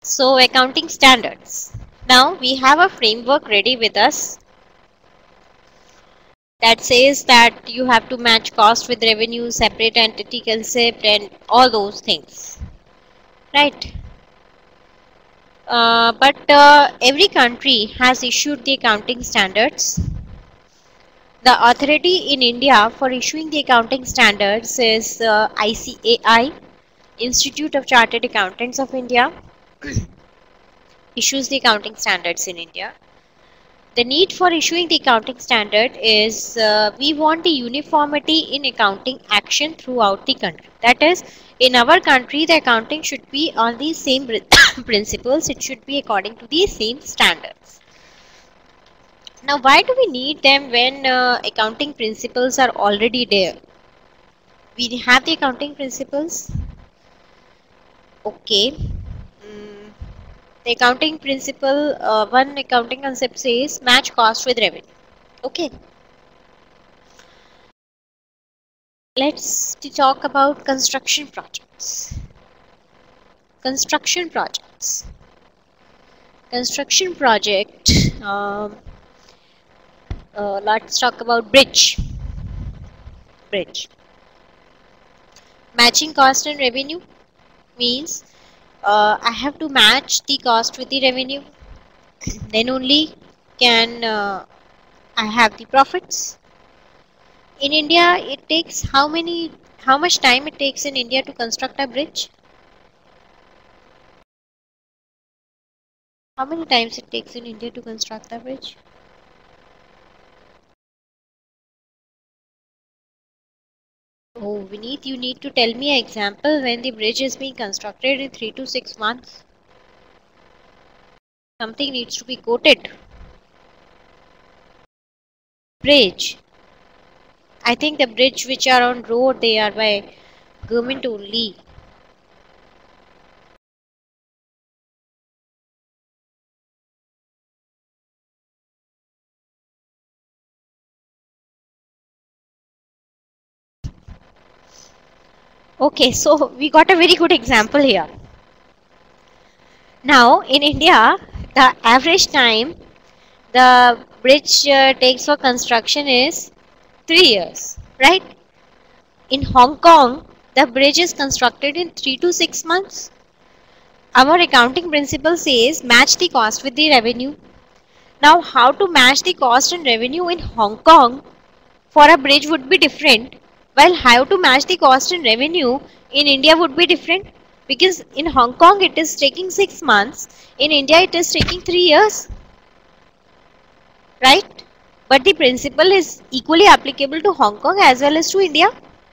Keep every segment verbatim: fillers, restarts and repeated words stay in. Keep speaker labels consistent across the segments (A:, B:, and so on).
A: So accounting standards. Now we have a framework ready with us that says that you have to match cost with revenue, separate entity concept, and all those things, right? Uh, but uh, every country has issued the accounting standards. The authority in India for issuing the accounting standards is uh, I C A I, Institute of Chartered Accountants of India, issues the accounting standards in India. The need for issuing the accounting standard is uh, we want the uniformity in accounting action throughout the country. That is, in our country, the accounting should be on the same principles. It should be according to the same standards. Now, why do we need them when uh, accounting principles are already there? We have the accounting principles. Okay. Mm, the accounting principle, uh, one accounting concept says match cost with revenue. Okay. Let's talk about construction projects. Construction projects. Construction project. Um, uh, let's talk about bridge. Bridge. Matching cost and revenue means uh, I have to match the cost with the revenue. Then only can uh, I have the profits. In India, it takes how many, how much time it takes in India to construct a bridge? How many times it takes in India to construct a bridge? Oh, Vineet, you need to tell me an example when the bridge is being constructed in three to six months. Something needs to be quoted. Bridge. I think the bridge which are on road, they are by government only. Okay, so we got a very good example here. Now, in India, the average time the bridge uh, takes for construction is three years, right? In Hong Kong, the bridge is constructed in three to six months. Our accounting principle says match the cost with the revenue. Now, how to match the cost and revenue in Hong Kong for a bridge would be different, while how to match the cost and revenue in India would be different, because in Hong Kong it is taking six months, in India it is taking three years, right? But the principle is equally applicable to Hong Kong as well as to India.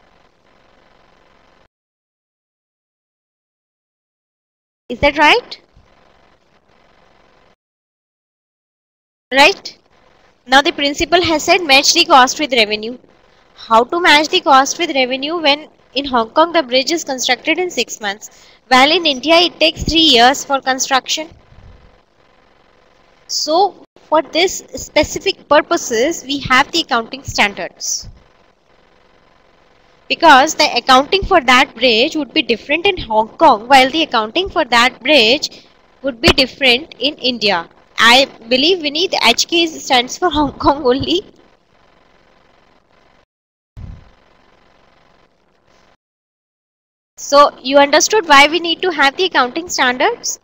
A: Is that right? Right? Now the principle has said match the cost with revenue. How to match the cost with revenue when in Hong Kong the bridge is constructed in six months, while in India it takes three years for construction. So for this specific purposes, we have the accounting standards. Because the accounting for that bridge would be different in Hong Kong, while the accounting for that bridge would be different in India. I believe we need H K stands for Hong Kong only. So you understood why we need to have the accounting standards?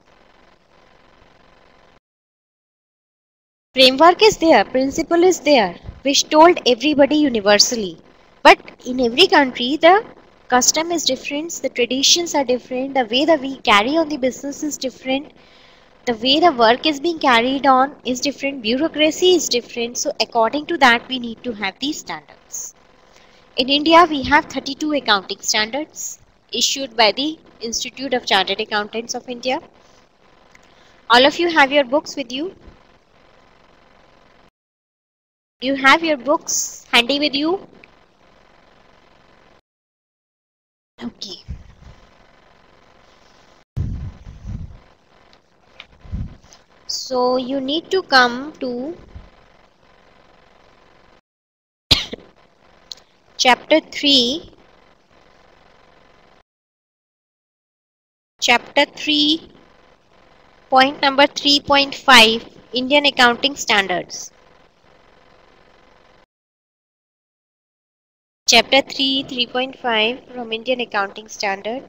A: Framework is there, principle is there, which told everybody universally. But in every country, the custom is different, the traditions are different, the way that we carry on the business is different, the way the work is being carried on is different, bureaucracy is different. So according to that, we need to have these standards. In India, we have thirty-two accounting standards issued by the Institute of Chartered Accountants of India. All of you have your books with you. Do you have your books handy with you? Okay. So you need to come to chapter three. Chapter three, Point number three point five, Indian Accounting Standards. Chapter three, three point five from Indian Accounting Standard.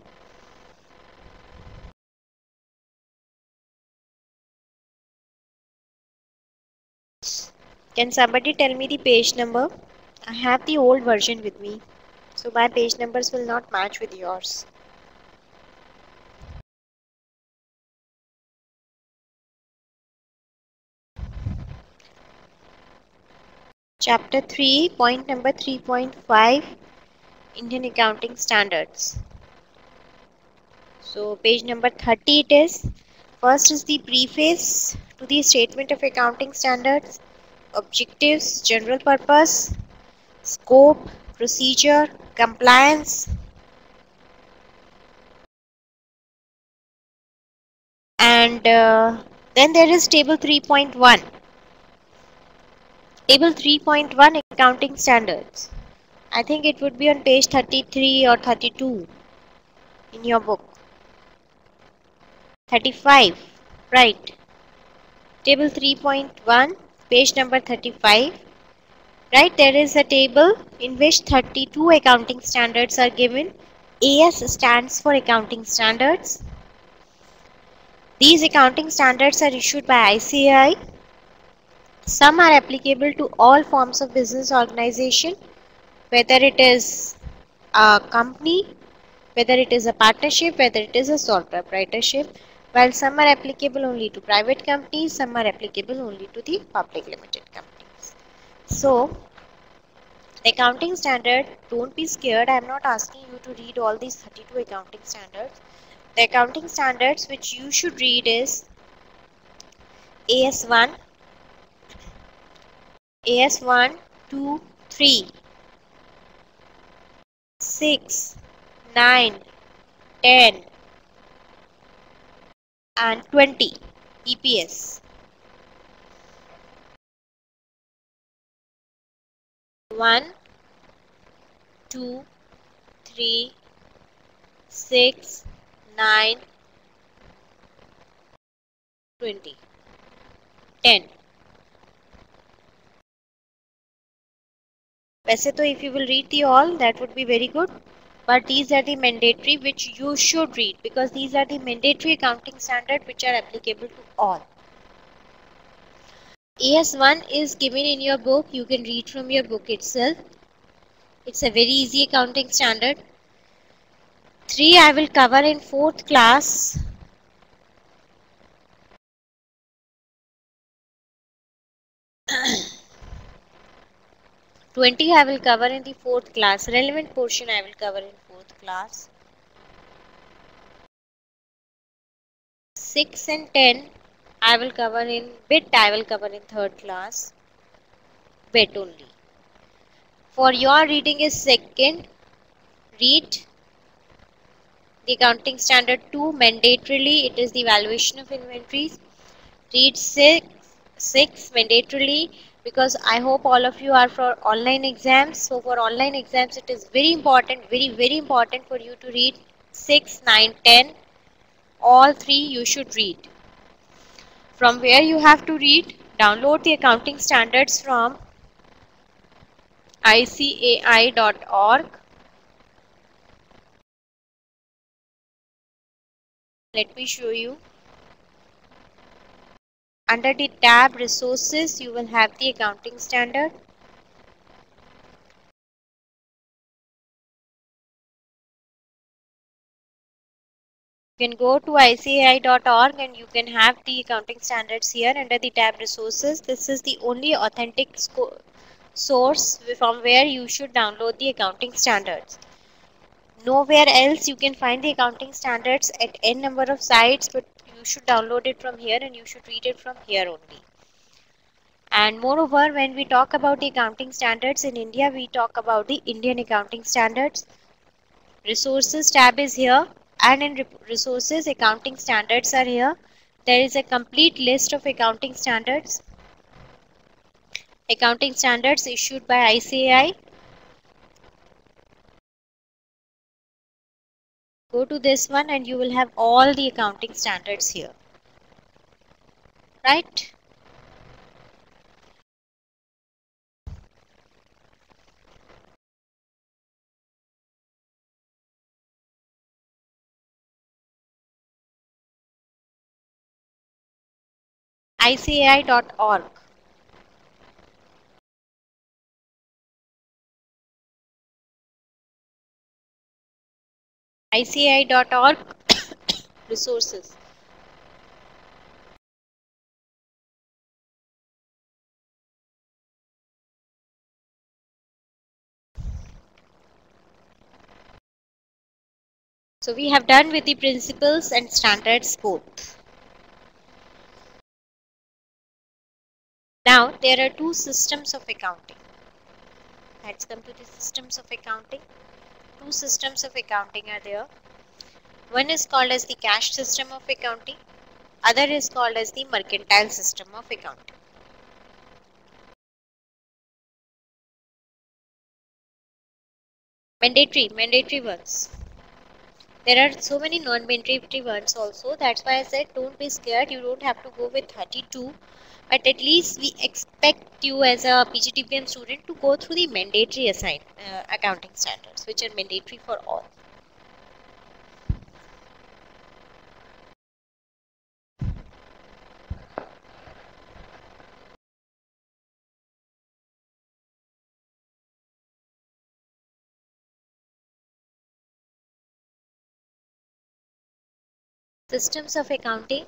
A: Can somebody tell me the page number? I have the old version with me, so my page numbers will not match with yours. Chapter three, point number three point five, Indian Accounting Standards. So page number thirty it is. First is the preface to the Statement of Accounting Standards, objectives, general purpose, scope, procedure, compliance, and uh, then there is table three point one. Table three point one, Accounting Standards. I think it would be on page thirty-three or thirty-two in your book. thirty-five, right. Table three point one, page number thirty-five. Right, there is a table in which thirty-two accounting standards are given. A S stands for Accounting Standards. These accounting standards are issued by I C A I. Some are applicable to all forms of business organization, whether it is a company, whether it is a partnership, whether it is a sole proprietorship, while some are applicable only to private companies, some are applicable only to the public limited companies. So, accounting standard, don't be scared, I am not asking you to read all these thirty-two accounting standards. The accounting standards which you should read is A S one, A S one, two, three, six, nine, ten and twenty E P S. one, two, three, six, nine, twenty, ten. वैसे तो if you will read the all, that would be very good. But these are the mandatory which you should read, because these are the mandatory accounting standards which are applicable to all. A S one is given in your book. You can read from your book itself. It's a very easy accounting standard. three I will cover in fourth class. twenty I will cover in the fourth class. Relevant portion I will cover in fourth class. six and ten I will cover in bit, I will cover in third class. Bit only. For your reading is second. Read the accounting standard two mandatorily. It is the valuation of inventories. Read six, six mandatorily, because I hope all of you are for online exams. So for online exams it is very important, very very important for you to read six, nine, ten. All three you should read. From where you have to read? Download the accounting standards from I C A I dot org. Let me show you. Under the tab Resources, you will have the accounting standard. You can go to I C A I dot org and you can have the accounting standards here under the tab Resources. This is the only authentic source from where you should download the accounting standards. Nowhere else you can find the accounting standards at n number of sites, but you should download it from here and you should read it from here only. And moreover, when we talk about the accounting standards in India, we talk about the Indian accounting standards. Resources tab is here, and in Resources, accounting standards are here. There is a complete list of accounting standards. Accounting standards issued by I C A I. Go to this one and you will have all the accounting standards here. right? I C A I dot org. I C A I dot org resources. So we have done with the principles and standards both. Now there are two systems of accounting. Let's come to the systems of accounting. Two systems of accounting are there. One is called as the cash system of accounting. Other is called as the mercantile system of accounting. Mandatory, mandatory ones. There are so many non-mandatory ones also. That's why I said don't be scared. You don't have to go with thirty-two. But at least we expect you as a P G T P M student to go through the mandatory assigned uh, accounting standards, which are mandatory for all. Systems of accounting.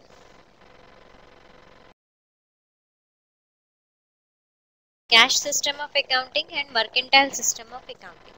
A: Cash system of accounting and mercantile system of accounting.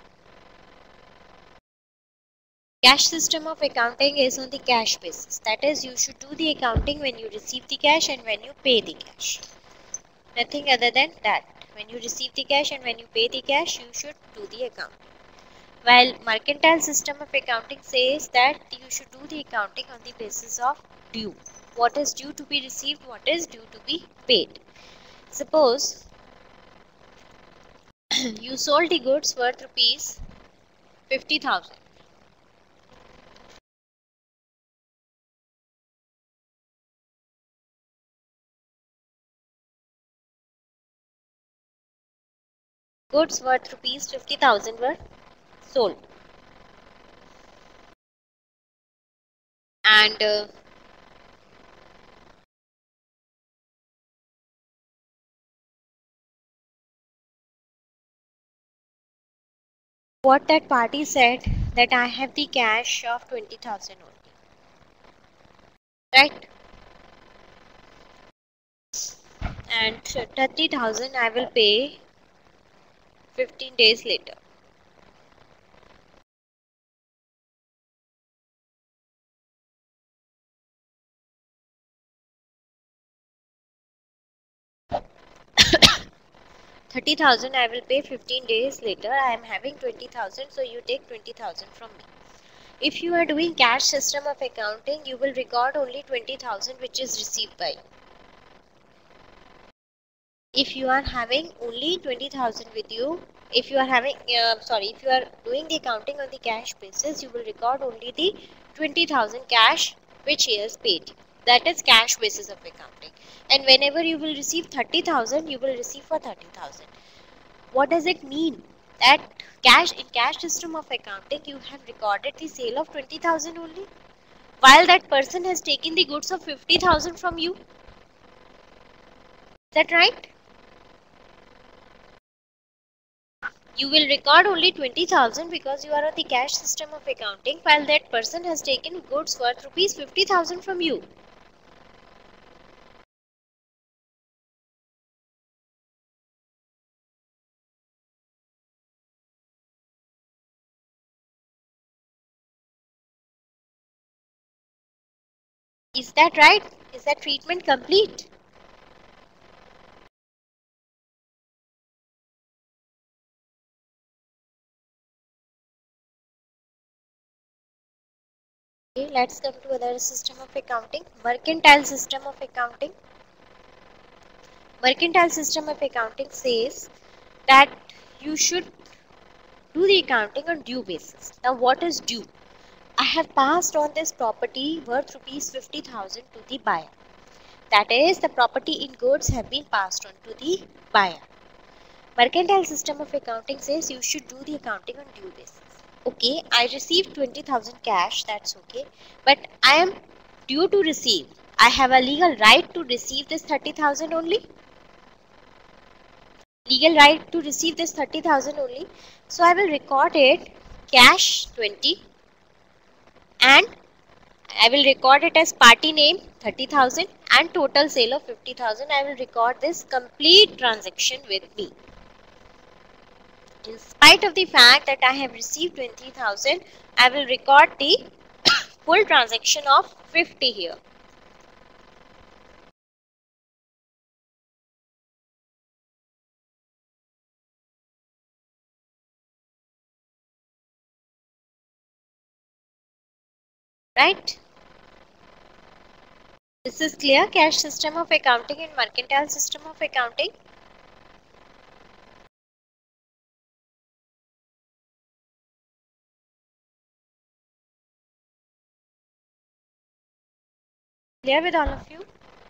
A: Cash system of accounting is on the cash basis. That is, you should do the accounting when you receive the cash and when you pay the cash. Nothing other than that. When you receive the cash and when you pay the cash, you should do the accounting. While mercantile system of accounting says that you should do the accounting on the basis of due. What is due to be received, what is due to be paid. Suppose you sold the goods worth rupees fifty thousand. Goods worth rupees fifty thousand were sold. And uh, what that party said that I have the cash of twenty thousand only. Right? And thirty thousand I will pay fifteen days later. thirty thousand I will pay fifteen days later. I am having twenty thousand, so you take twenty thousand from me. If you are doing cash system of accounting, you will record only twenty thousand which is received by you. If you are having only twenty thousand with you, if you are having, uh, sorry, if you are doing the accounting on the cash basis, you will record only the twenty thousand cash which is paid. That is cash basis of accounting. And whenever you will receive thirty thousand, you will receive for thirty thousand. What does it mean? That cash in cash system of accounting, you have recorded the sale of twenty thousand only, while that person has taken the goods of fifty thousand from you. Is that right? You will record only twenty thousand because you are on the cash system of accounting, while that person has taken goods worth rupees fifty thousand from you. Is that right? Is that treatment complete? Okay, let's come to other system of accounting. Mercantile system of accounting. Mercantile system of accounting says that you should do the accounting on due basis. Now what is due? I have passed on this property worth rupees fifty thousand to the buyer. That is, the property in goods have been passed on to the buyer. Mercantile system of accounting says you should do the accounting on due basis. Okay, I received twenty thousand cash, that's okay. But I am due to receive. I have a legal right to receive this thirty thousand only. Legal right to receive this thirty thousand only. So I will record it cash twenty and I will record it as party name thirty thousand and total sale of fifty thousand. I will record this complete transaction with me. In spite of the fact that I have received twenty thousand, I will record the full transaction of fifty here. Right? This is clear. Cash system of accounting and mercantile system of accounting. Clear with all of you?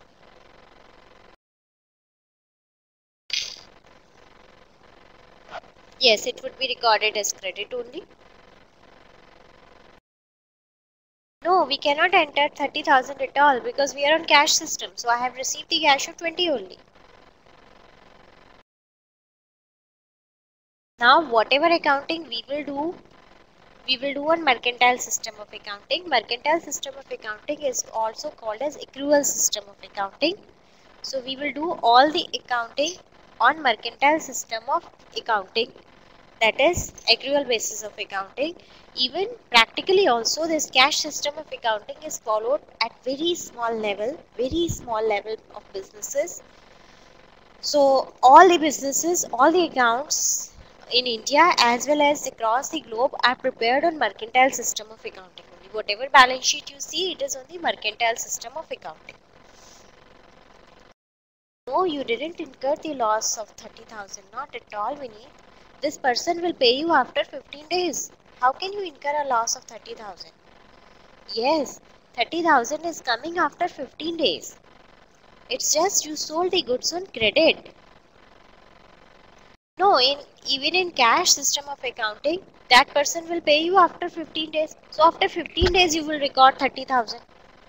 A: Yes, it would be recorded as credit only. No, we cannot enter thirty thousand at all because we are on cash system. So I have received the cash of twenty only. Now whatever accounting we will do, we will do on mercantile system of accounting. Mercantile system of accounting is also called as accrual system of accounting. So we will do all the accounting on mercantile system of accounting, that is accrual basis of accounting. Even practically also this cash system of accounting is followed at very small level, very small level of businesses. So all the businesses, all the accounts in India as well as across the globe are prepared on mercantile system of accounting only. Whatever balance sheet you see, it is on the mercantile system of accounting. No, you didn't incur the loss of thirty thousand. Not at all, Vinny. This person will pay you after fifteen days. How can you incur a loss of thirty thousand? Yes, thirty thousand is coming after fifteen days. It's just you sold the goods on credit. No, in even in cash system of accounting, that person will pay you after fifteen days. So after fifteen days you will record thirty thousand.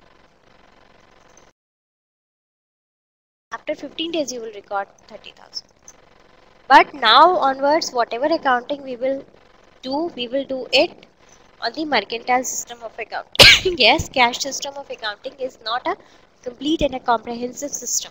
A: After fifteen days you will record thirty thousand. But now onwards, whatever accounting we will do, we will do it on the mercantile system of accounting. Yes, cash system of accounting is not a complete and a comprehensive system.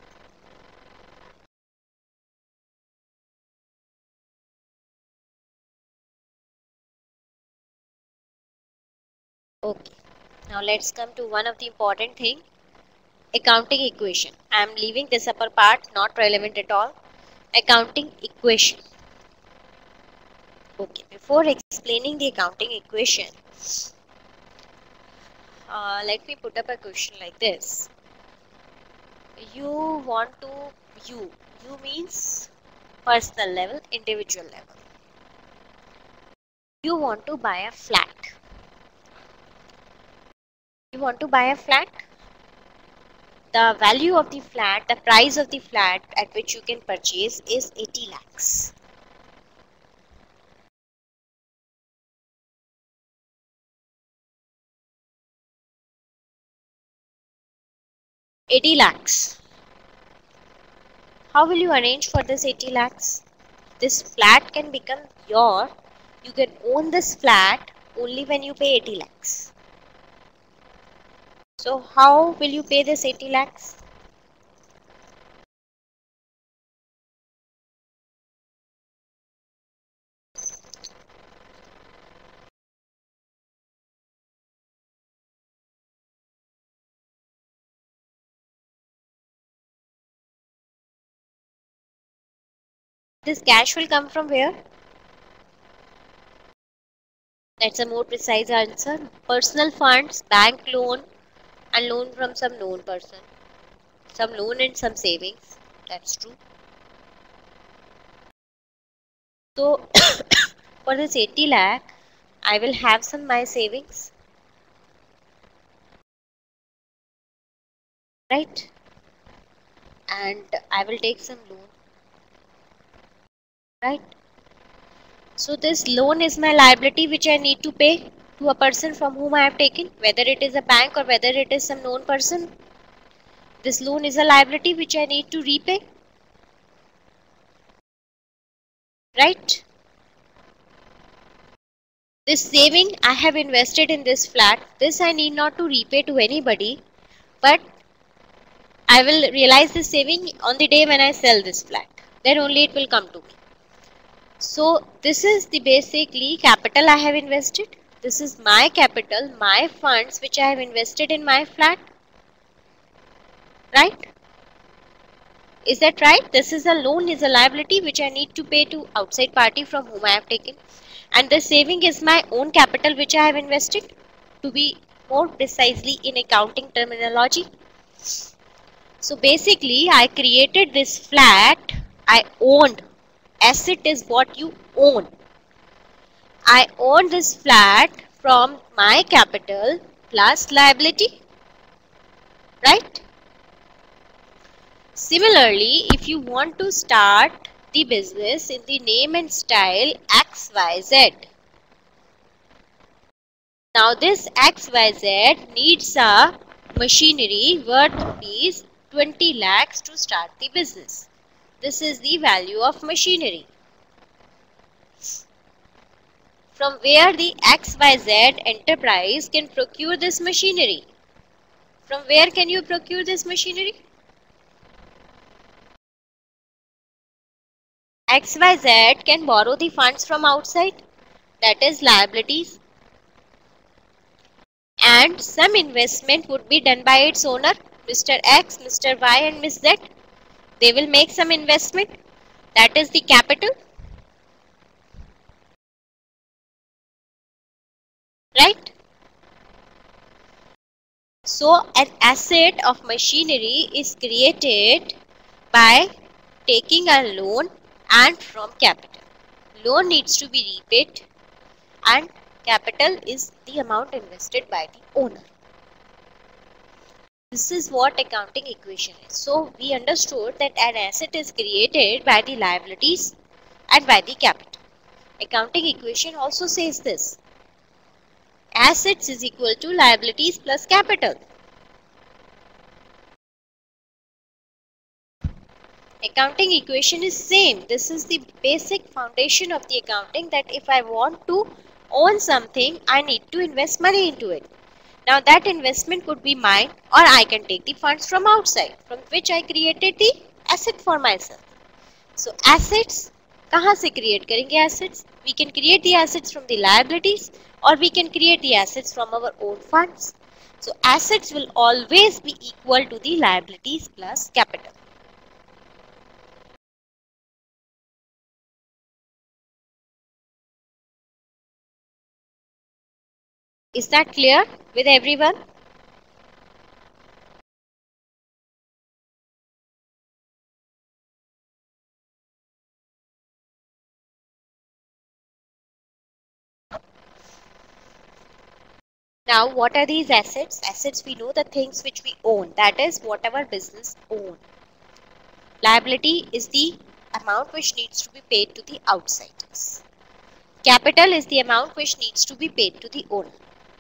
A: Okay, now let's come to one of the important thing, accounting equation. I am leaving this upper part, not relevant at all. Accounting equation. Okay, before explaining the accounting equation, uh, let me put up a question like this. You want to, you, you means personal level, individual level. You want to buy a flat. You want to buy a flat. The value of the flat, the price of the flat at which you can purchase is eighty lakhs. eighty lakhs. How will you arrange for this eighty lakhs? This flat can become your, you can own this flat only when you pay eighty lakhs. So how will you pay this eighty lakhs? This cash will come from where? That's a more precise answer. Personal funds, bank loan, and loan from some known person. Some loan and some savings. That's true. So for this eighty lakh, I will have some my savings. Right? and I will take some loan, right? So this loan is my liability which I need to pay to a person from whom I have taken, whether it is a bank or whether it is some known person. This loan is a liability which I need to repay, right? This saving I have invested in this flat, this I need not to repay to anybody, but I will realize this saving on the day when I sell this flat. Then only it will come to me. So this is the basically capital I have invested. This is my capital, my funds which I have invested in my flat, right? Is that right? This is a loan, is a liability which I need to pay to outside party from whom I have taken. And the saving is my own capital which I have invested, to be more precisely in accounting terminology. So basically I created this flat, I owned. Asset is what you own. I own this flat from my capital plus liability, right? Similarly, if you want to start the business in the name and style X Y Z, now this X Y Z needs a machinery worth rupees twenty lakhs to start the business. This is the value of machinery. From where the X Y Z enterprise can procure this machinery? From where can you procure this machinery? X Y Z can borrow the funds from outside, that is liabilities, and some investment would be done by its owner, Mister X, Mister Y and Miss Z. They will make some investment, that is the capital, right? So an asset of machinery is created by taking a loan and from capital. Loan needs to be repaid and capital is the amount invested by the owner. This is what accounting equation is. So we understood that an asset is created by the liabilities and by the capital. Accounting equation also says this. Assets is equal to liabilities plus capital. Accounting equation is same. This is the basic foundation of the accounting, that if I want to own something, I need to invest money into it. Now that investment could be mine, or I can take the funds from outside, from which I created the asset for myself. So assets, कहाँ से create करेंगे assets? We can create the assets from the liabilities, or we can create the assets from our own funds. So assets will always be equal to the liabilities plus capital. Is that clear with everyone? Now, what are these assets? Assets, we know the things which we own, that is whatever business own. Liability is the amount which needs to be paid to the outsiders. Capital is the amount which needs to be paid to the owner.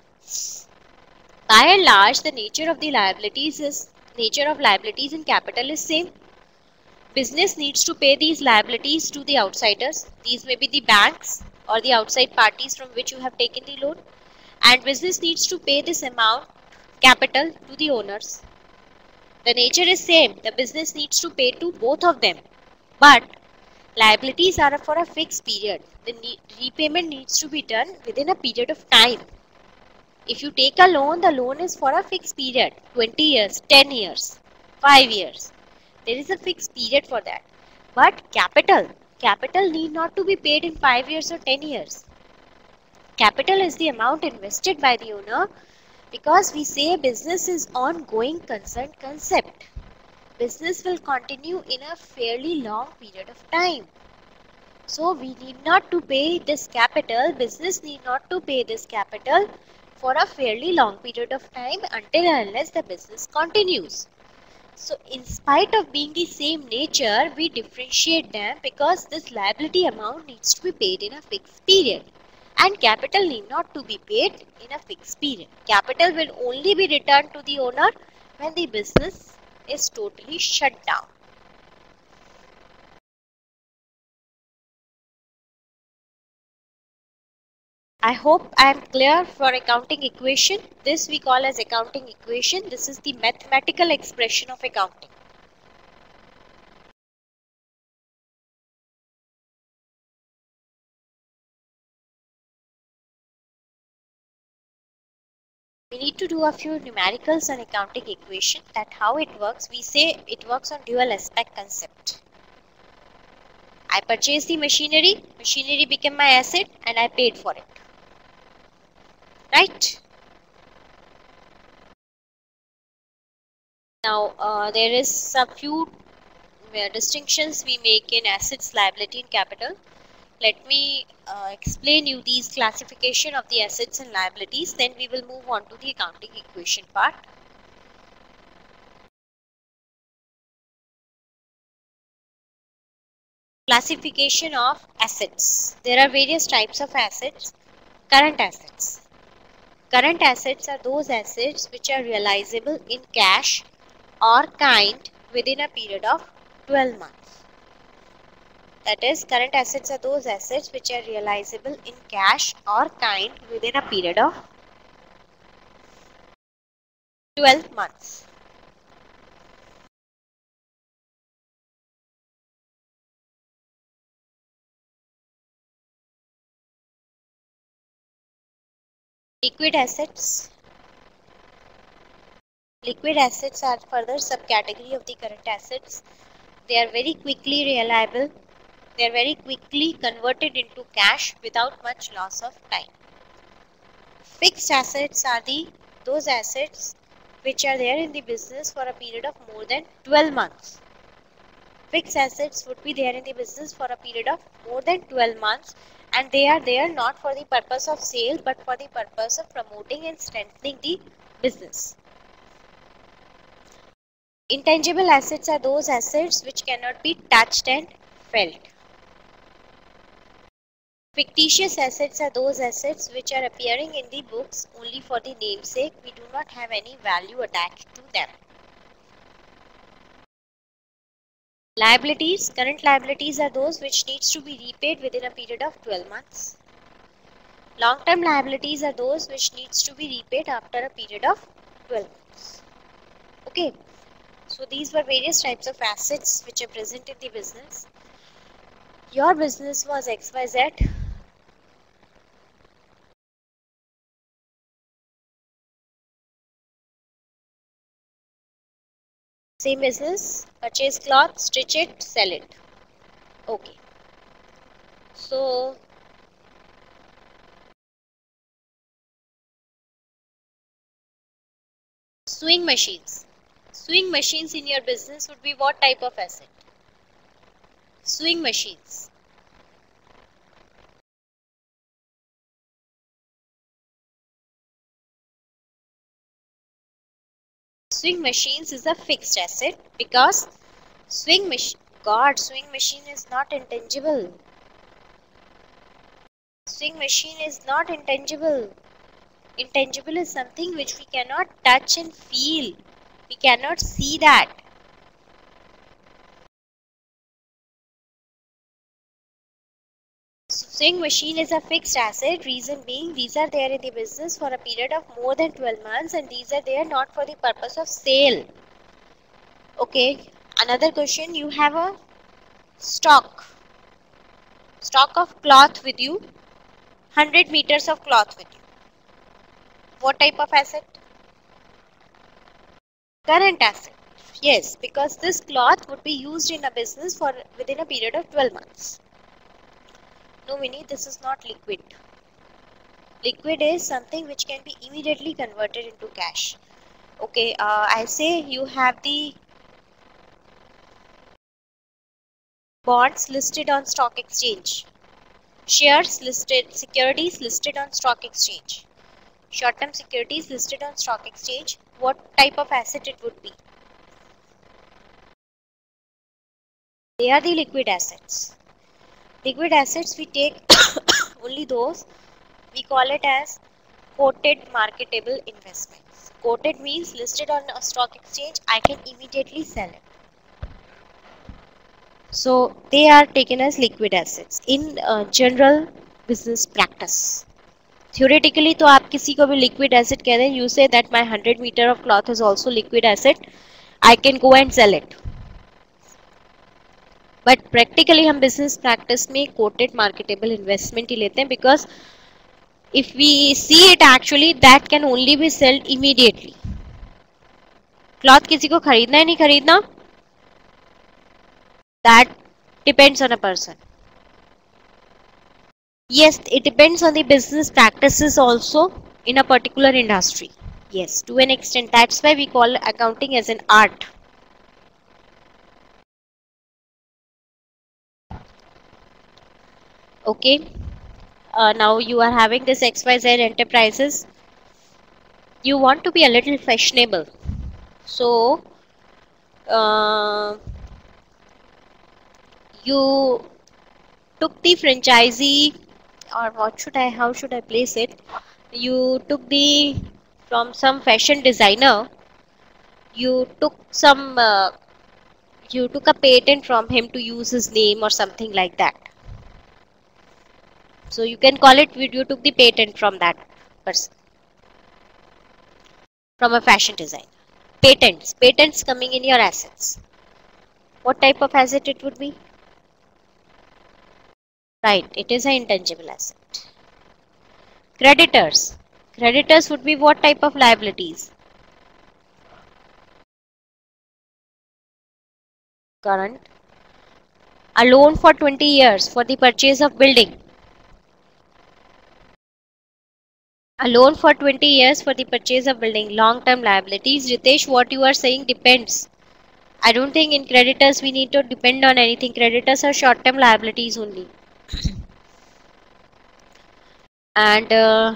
A: By and large, the nature of the liabilities is nature of liabilities and capital is same. Business needs to pay these liabilities to the outsiders. These may be the banks or the outside parties from which you have taken the loan. And business needs to pay this amount, capital, to the owners. The nature is same. The business needs to pay to both of them. But liabilities are for a fixed period. The repayment needs to be done within a period of time. If you take a loan, the loan is for a fixed period, twenty years, ten years, five years. There is a fixed period for that. But capital, capital need not to be paid in five years or ten years. Capital is the amount invested by the owner, because we say business is ongoing concern concept. Business will continue in a fairly long period of time. So we need not to pay this capital, business need not to pay this capital for a fairly long period of time until and unless the business continues. So in spite of being the same nature, we differentiate them because this liability amount needs to be paid in a fixed period and capital need not to be paid in a fixed period. Capital will only be returned to the owner when the business is totally shut down. I hope I am clear for accounting equation. This we call as accounting equation. This is the mathematical expression of accounting. We need to do a few numericals on accounting equation. That how it works. We say it works on dual aspect concept. I purchased the machinery. Machinery became my asset and I paid for it. Right? Now uh, there is some few uh, distinctions we make in assets, liability and capital. Let me uh, explain you these classification of the assets and liabilities, then we will move on to the accounting equation part. Classification of assets. There are various types of assets. Current assets. Current assets are those assets which are realizable in cash or kind within a period of twelve months. That is, current assets are those assets which are realizable in cash or kind within a period of twelve months. Liquid assets. Liquid assets are further subcategory of the current assets. They are very quickly reliable. They are very quickly converted into cash without much loss of time. Fixed assets are the those assets which are there in the business for a period of more than twelve months. Fixed assets would be there in the business for a period of more than twelve months, and they are there not for the purpose of sale but for the purpose of promoting and strengthening the business. Intangible assets are those assets which cannot be touched and felt. Fictitious assets are those assets which are appearing in the books only for the namesake. We do not have any value attached to them. Liabilities. Current liabilities are those which needs to be repaid within a period of twelve months. Long-term liabilities are those which needs to be repaid after a period of twelve months. Okay. So these were various types of assets which are present in the business. Your business was X Y Z. Same business, purchase cloth, stitch it, sell it. Okay. So sewing machines. Sewing machines in your business would be what type of asset? Sewing machines. Sewing machines is a fixed asset because sewing machine, God, sewing machine is not intangible. Sewing machine is not intangible. Intangible is something which we cannot touch and feel. We cannot see that. Sewing machine is a fixed asset, reason being these are there in the business for a period of more than twelve months and these are there not for the purpose of sale. Okay, another question, you have a stock, stock of cloth with you, one hundred meters of cloth with you. What type of asset? Current asset. Yes, because this cloth would be used in a business for within a period of twelve months. No, Winnie, this is not liquid. Liquid is something which can be immediately converted into cash. Okay, uh, I say you have the bonds listed on stock exchange, shares listed, securities listed on stock exchange, short-term securities listed on stock exchange. What type of asset it would be? They are the liquid assets. Liquid assets, we take only those, we call it as quoted marketable investments. Quoted means listed on a stock exchange, I can immediately sell it. So they are taken as liquid assets in uh, general business practice. Theoretically तो आप किसी को भी liquid asset कह दें, you say that my one hundred meter of cloth is also liquid asset, I can go and sell it. But practically हम business practice में quoted marketable investment ही लेते हैं, because if we see it actually that can only be sold immediately. Cloth किसी को खरीदना है नहीं खरीदना, that depends on a person. Yes, it depends on the business practices also in a particular industry. Yes, to an extent. That's why we call accounting as an art. Okay. Uh, now you are having this X Y Z enterprises. You want to be a little fashionable. So, uh, you took the franchisee, or what should I, how should I place it? You took the, from some fashion designer, you took some, uh, you took a patent from him to use his name or something like that. So you can call it, you took the patent from that person, from a fashion designer. Patents, patents coming in your assets. What type of asset it would be? Right, it is an intangible asset. Creditors. Creditors would be what type of liabilities? Current. A loan for twenty years for the purchase of building. A loan for twenty years for the purchase of building. Long-term liabilities. Ritesh, what you are saying depends. I don't think in creditors we need to depend on anything. Creditors are short-term liabilities only. And uh,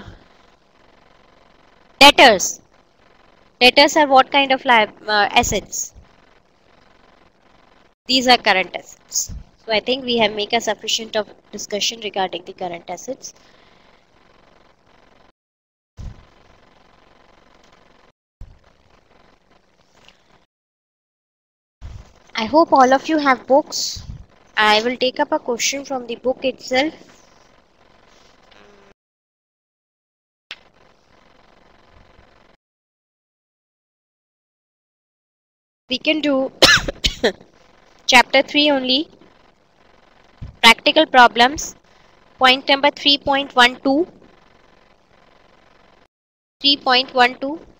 A: debtors. Debtors are what kind of li uh, assets? These are current assets. So I think we have made a sufficient of discussion regarding the current assets. I hope all of you have books. I will take up a question from the book itself. We can do chapter three only. Practical problems. Point number three point one two. three point one two.